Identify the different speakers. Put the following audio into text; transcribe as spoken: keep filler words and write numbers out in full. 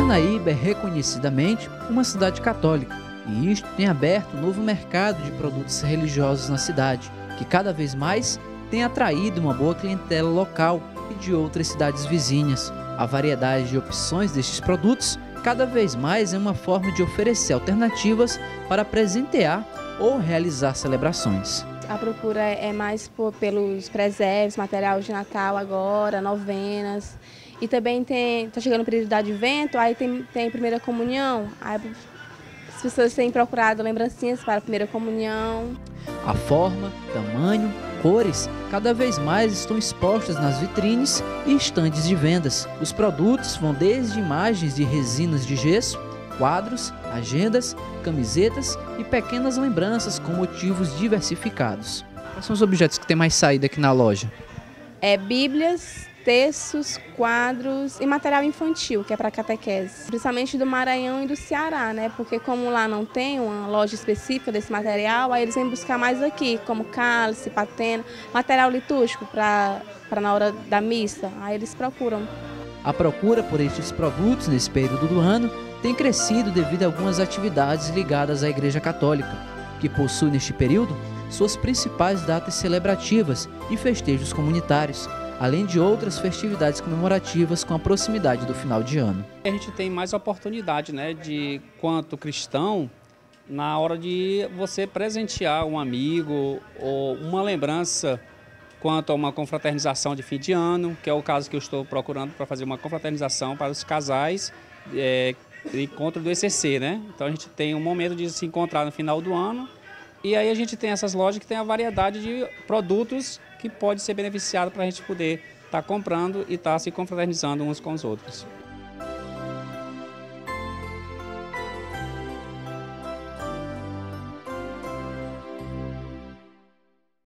Speaker 1: Paranaíba é reconhecidamente uma cidade católica e isto tem aberto um novo mercado de produtos religiosos na cidade, que cada vez mais tem atraído uma boa clientela local e de outras cidades vizinhas. A variedade de opções destes produtos cada vez mais é uma forma de oferecer alternativas para presentear ou realizar celebrações.
Speaker 2: A procura é mais por, pelos presépios, material de Natal agora, novenas. E também tem, tá chegando o período do advento, aí tem, tem primeira comunhão. Aí as pessoas têm procurado lembrancinhas para a primeira comunhão.
Speaker 1: A forma, tamanho, cores, cada vez mais estão expostas nas vitrines e estandes de vendas. Os produtos vão desde imagens de resinas de gesso, quadros, agendas, camisetas e pequenas lembranças com motivos diversificados. Quais são os objetos que tem mais saída aqui na loja?
Speaker 2: É bíblias, textos, quadros e material infantil, que é para catequese. Principalmente do Maranhão e do Ceará, né? Porque como lá não tem uma loja específica desse material, aí eles vêm buscar mais aqui, como cálice, patena, material litúrgico para para na hora da missa, aí eles procuram.
Speaker 1: A procura por estes produtos nesse período do ano tem crescido devido a algumas atividades ligadas à Igreja Católica, que possui neste período suas principais datas celebrativas e festejos comunitários, além de outras festividades comemorativas com a proximidade do final de ano.
Speaker 3: A gente tem mais oportunidade, né, de quanto cristão, na hora de você presentear um amigo ou uma lembrança quanto a uma confraternização de fim de ano, que é o caso que eu estou procurando para fazer uma confraternização para os casais, é, encontro do E C C, né? Então a gente tem um momento de se encontrar no final do ano e aí a gente tem essas lojas que tem a variedade de produtos que pode ser beneficiado para a gente poder estar comprando e estar se confraternizando uns com os outros.